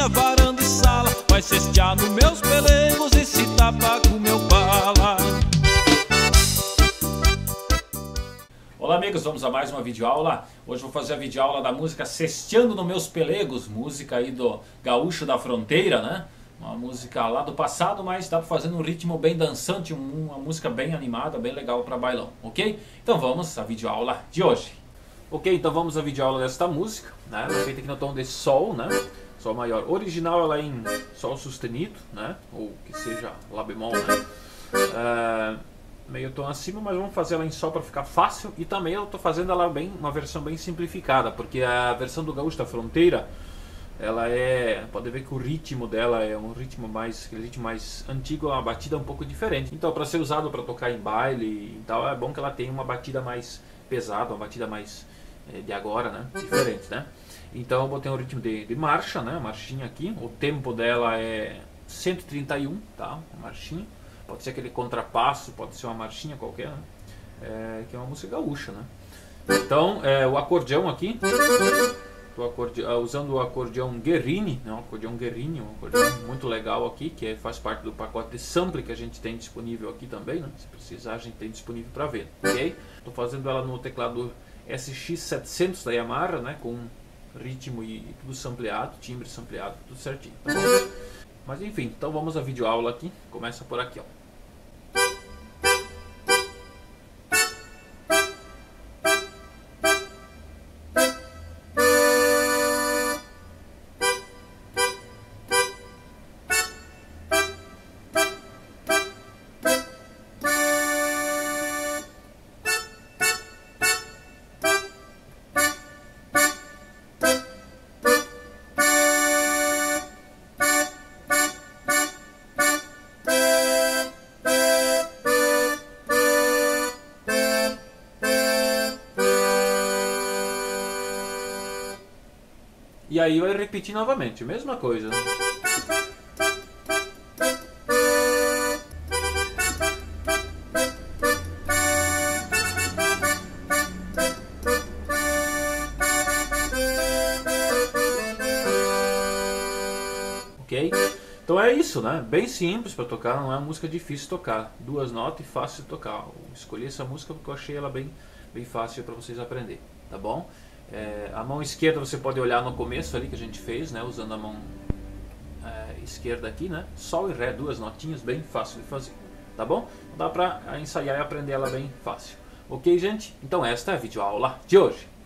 cozinha, varanda e sala, vai cestear nos meus pelegos e se tapa com meu bala. Olá amigos, vamos a mais uma videoaula. Hoje vou fazer a videoaula da música Cesteando nos Meus Pelegos, música aí do Gaúcho da Fronteira, né? Uma música lá do passado, mas dá pra fazer num ritmo bem dançante, uma música bem animada, bem legal para bailão, ok? Então vamos à videoaula de hoje. Ok, então vamos à videoaula desta música, né? Ela é feita aqui no tom de Sol, né? Sol maior. Original ela é em Sol sustenido, né? Ou que seja Lá bemol, né? Meio tom acima, mas vamos fazer ela em Sol para ficar fácil. E também eu estou fazendo ela uma versão bem simplificada, porque a versão do Gaúcho da Fronteira, ela pode ver que o ritmo dela é um ritmo mais antigo, uma batida um pouco diferente. Então, para ser usado para tocar em baile e tal, é bom que ela tenha uma batida mais pesada, uma batida mais de agora, né? Diferente, né? Então eu botei um ritmo de marcha, né? Marchinha aqui. O tempo dela é 131, tá? Uma marchinha. Pode ser aquele contrapasso, pode ser uma marchinha qualquer, né? Que é uma música gaúcha, né? Então, o acordeão aqui, usando o acordeão Guerrini, né? Um acordeão muito legal aqui, que faz parte do pacote de sample que a gente tem disponível aqui também, né? Se precisar, a gente tem disponível para ver, ok? Estou fazendo ela no teclado SX700 da Yamaha, né? Com ritmo e tudo sampleado, timbre sampleado, tudo certinho, tá bom? Mas enfim, então vamos à videoaula aqui. Começa por aqui, ó. E aí vai repetir novamente, mesma coisa. Ok? Então é isso, né? Bem simples para tocar, não é uma música difícil de tocar. Duas notas e fácil de tocar. Eu escolhi essa música porque eu achei ela bem fácil para vocês aprenderem, tá bom? A mão esquerda você pode olhar no começo ali que a gente fez, né? Usando a mão esquerda aqui, né? Sol e Ré, duas notinhas, bem fácil de fazer, tá bom? Dá pra ensaiar e aprender ela bem fácil. Ok, gente? Então esta é a videoaula de hoje.